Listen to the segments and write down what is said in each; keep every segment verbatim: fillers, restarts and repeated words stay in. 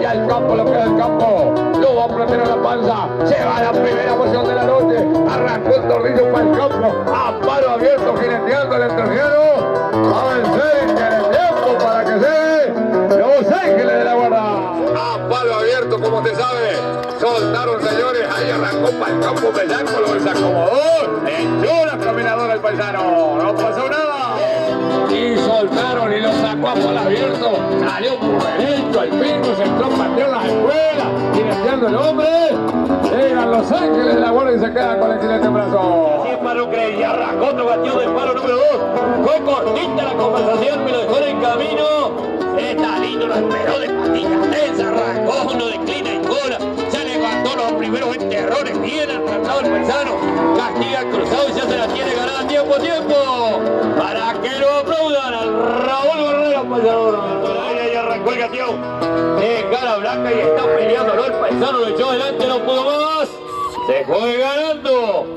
ya el campo, lo que es el campo. Lo va a prender a la panza. Se va a la primera posición de la noche. Arrancó el tornillo para el campo. A palo abierto, jineteando el entrerriano. A vencer en el tiempo para que se Los Ángeles de la Guarda. A palo abierto, como te sabe. Soltaron, señores. Ahí arrancó para el campo Bellaco. Lo desacomodó. Echó la caminadora el paisano. No pasó nada. Y soltaron y lo sacó a palo abierto. Salió por derecho. El pingo se entró, pateó la escuela. Jineteando el hombre. Llegan Los Ángeles de la Guarda y se quedan con el jinete en brazo. Así es, Paro Crey. Y arrancó otro batido del paro número dos. Fue cortita la conversación, me lo dejó en el camino. Está lindo, lo esperó de patitas tensa. Arrancó, no declina y cola. Ya levantó los primeros enterrones. Bien atrasado el paisano. Castiga el cruzado y ya se la tiene ganada tiempo a tiempo. Para que lo aplaudan al Raúl Guerrero, paisador. Ahí arrancó el gateo. En cara blanca y está peleándolo el paisano. Lo echó adelante, no pudo más. Se fue ganando.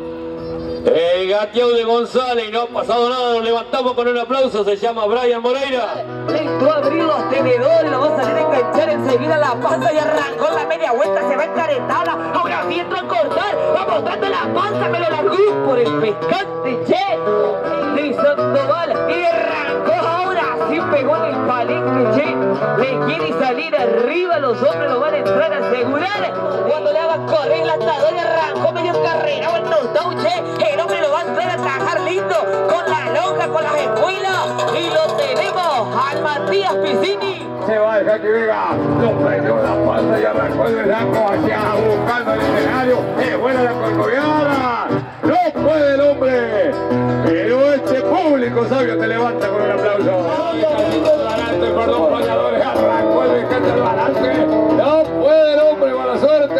El gateo de González y no ha pasado nada, lo levantamos con un aplauso, se llama Brian Moreira. Entró a abrir los tenedores, lo va a salir a enganchar enseguida la panza y arrancó la media vuelta, se va encaretada, ahora sí entró a cortar, va mostrando la panza, me lo largó por el pescante, che, de Sandoval, y arrancó ahora sí pegó en el palenque, che, le quiere salir arriba, los hombres lo van a entrar a asegurar, cuando le hagan correr el atador y arrancó medio carrera, o el knockdown, che, el hombre lo va a entrar a trabajar lindo, con la lonja, con las escuelas, y lo tenemos al Matías Piscini. Se va a dejar que venga, lo prendió la panza y arrancó el bellaco hacia buscando el escenario. Es buena la corcoviana, no puede el hombre, pero este público sabio te levanta con un aplauso. Adelante, perdón, bañadores, arrancó el vigente al balance, no puede el hombre, mala suerte.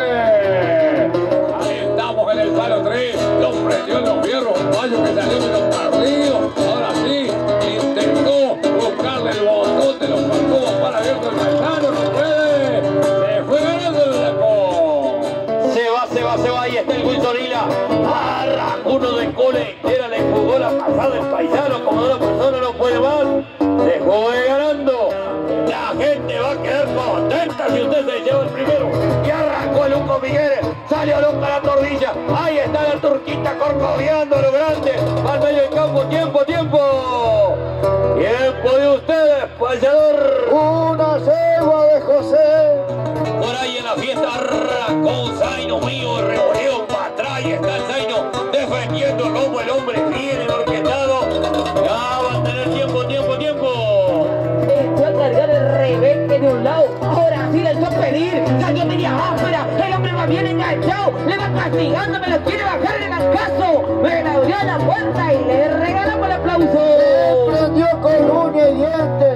Ahí estamos en el palo tres, lo prendió en los fierros, un gallo que salió de los perdidos, ahora sí, intentó buscarle el botón de los partidos para abierto el paisano, no puede, se fue ganando el bellaco. Se va, se va, se va, ahí está el Wilson Hila. Arrancó uno de cola entera, le jugó la pasada el paisano, como una persona no puede más. Se fue ganando. La gente va a quedar contenta si usted se lleva el primero. Y arrancó el Hugo Miguel, salió loca la tordilla. Ahí está la turquita corcoviando lo grande. Va al medio del campo, tiempo, tiempo. Tiempo de ustedes, payador. Una cegua de José. Por ahí en la fiesta arrancó un Zaino mío, revoleo para atrás y está el Zaino defendiendo el lomo, el hombre bien orquestado. Ya va a tener tiempo, tiempo, tiempo. Echó a cargar el rebenque de un lado, ahora sí le echó a pedir, salió media áspera, el hombre va bien enganchado, le va castigando, me lo quiere bajar en el caso, me la abrió a la puerta y le regalamos el aplauso. Le prendió con uña y diente.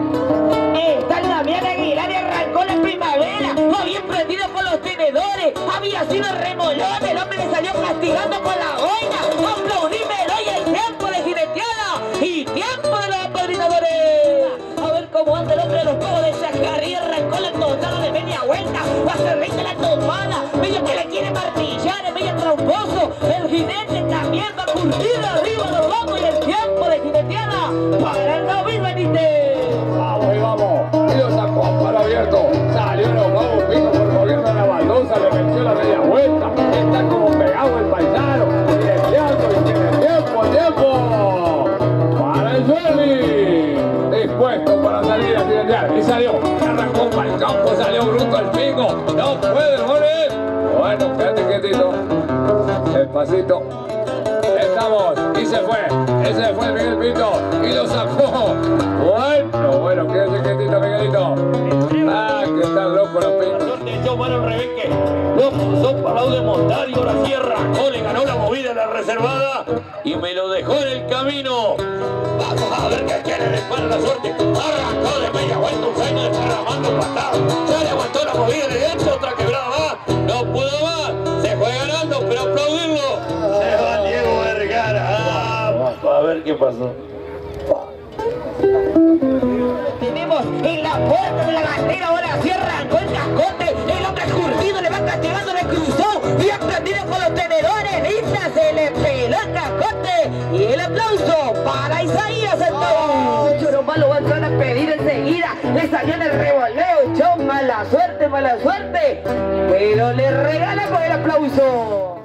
Está el Damián Aguilar y arrancó la primavera, va bien prendido con los tenedores, había sido remolón, el hombre le salió castigando con la boina, aplaudímelo y el tiempo de jineteada y tiempo de los apadrinadores. A ver cómo anda el hombre de los pavos de Chacarría, arrancó la tostada de media vuelta, va a ser rica la tomada, medio que le quiere martillar, es medio tramposo, el jinete también va a curtir arriba los locos y el tiempo de jineteada para el David Benítez. Vamos y vamos, y lo sacó a palo abierto, salió enojado un pico por el gobierno de la baldosa, le metió la media vuelta, está como pegado el paisano, jineteando y tiene tiempo, tiempo, para el Sueli, dispuesto para salir a jinetear, y salió, arrancó para el campo, salió bruto el pico, no puede morir, bueno, quédate quietito, despacito. Estamos, y se fue, ese fue Miguel Pinto, y lo sacó. Bueno, bueno, quédate quietito, Miguelito. Ah, que están locos los Pintos. De hecho, bueno, Rebenque lo puso para lado de montar y ahora sí arrancó, le ganó la movida a la reservada y me lo dejó en el camino. Vamos a ver qué quiere después la suerte. Arrancó de media vuelta un Zaino desparramando patado. Ya le aguantó la movida de dentro, otra quebrada más. No pudo más, se fue ganando, pero aplaudirlo. Se va Diego Vergara. Vamos a ver qué pasó. Tenemos en la puerta de la bandera, ahora sí arrancó el cascote, el hombre curtido le va castigando, le cruzó, bien prendido con los tenedores, Lisa se le peló el cascote, y el aplauso para Isaías Santos. Choromba lo va a entrar a pedir enseguida, le salió en el revoleo, Choma Mala suerte, mala suerte. Pero le regala con el aplauso.